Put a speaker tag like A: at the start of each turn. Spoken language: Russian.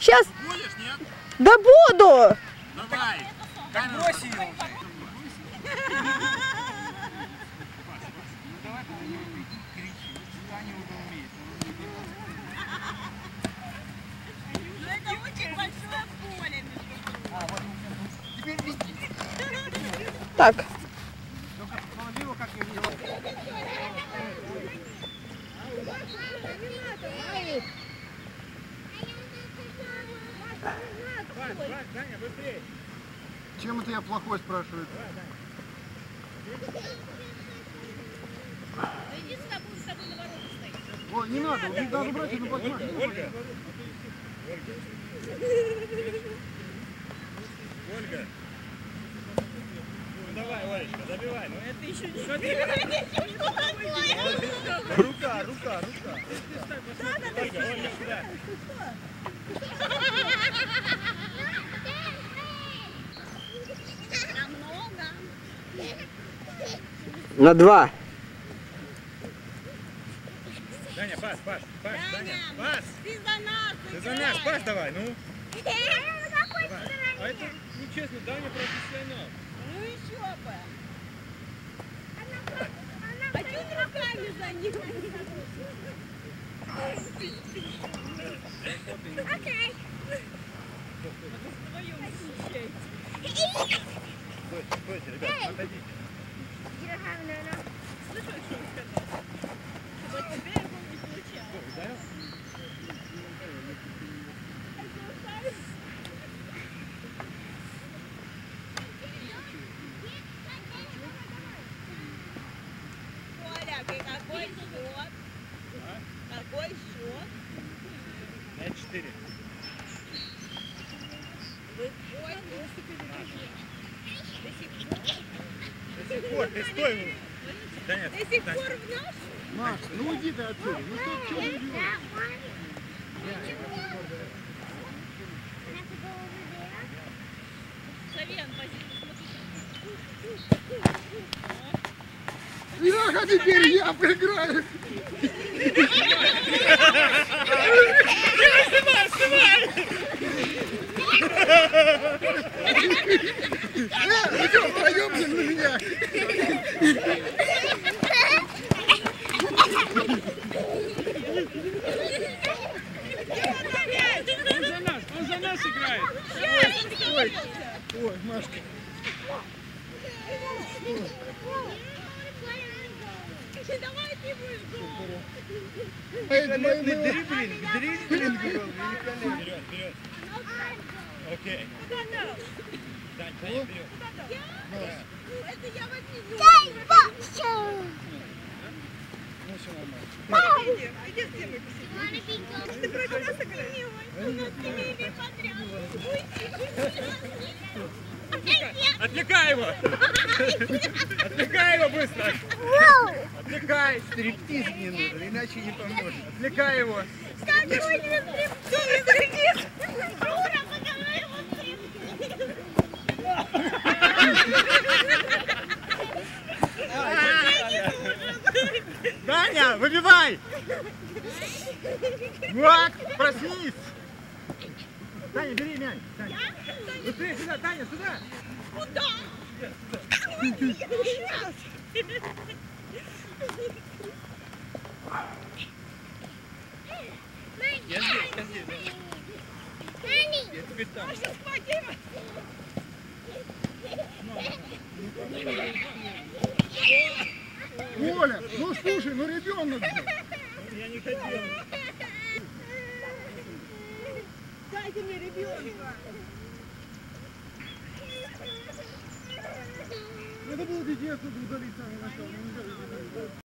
A: Сейчас.
B: Будешь, нет?
A: Да буду.
B: Давай.
C: Так брось ее уже.
B: Давай, кричи. Таня уже умеет.
D: Это очень большое поле.
C: Теперь веди.
A: Так.
C: Только положи его, как я видел.
B: Таня, быстрее.
C: Чем это я плохой, спрашивает?
D: Иди с тобой на ворота стоит.
C: Ой, не надо, надо брать на пластмасс.
B: Ольга. Ольга. Ну давай, Олечка, забивай. Ну это еще не Рука. Ольга, сюда.
D: Намного.
A: На 2.
B: Даня, пас, Даня, пас.
D: Ты за нас.
B: Ты за нас, пас давай, ну.
D: Какой
B: А это нечестно, Даня профессионал.
D: Ну еще бы. А что ты руками за ним? Окей. Вдвоем защищаете.
B: Стойте, ребят, отойдите.
D: Слышал, что он сказал? Чтобы от тебя его не получалось.
B: Ударил?
D: Коля, какой счет? Какой счет?
B: 5-4.
D: Выходит.
B: До сих пор, ты стой. Даня,
D: До сих пор в нашу?
C: Маш, ну уйди ты отсюда. Ну ты что не делаешь?
D: Савен, позиция,
C: Ах, а теперь я проиграю. Ну что, проемся на меня?
B: Он за нас играет.
C: Ой, Машка.
D: Давай ты будешь гол.
C: Дриблинг был великолепный.
B: Вперед. Окей.
D: Куда дал?
B: Дань, Даня, вперед.
D: Это я вот не знаю.
C: Ну все нормально.
D: Иди с темой посидим. Ты против нас играешь? У нас семейный подряд.
B: Отвлекай его! Отвлекай его быстро! Отвлекай!
C: Стриптиз не нужен, иначе не поможет.
B: Отвлекай его!
D: Как его не стриптиз? Юра, покажи его стриптиз.
B: Даня, выбивай! Вот, проснись! Даня, бери мяч! Даня. Быстрее сюда, Даня, сюда!
D: Куда?
B: Я здесь. Я теперь там.
D: Сейчас хватит.
C: Оля, ну слушай, ну ребенок же.
B: Я не хотел.
D: Дайте мне ребенка.
C: Надо было детей отсюда удалить с самого начала.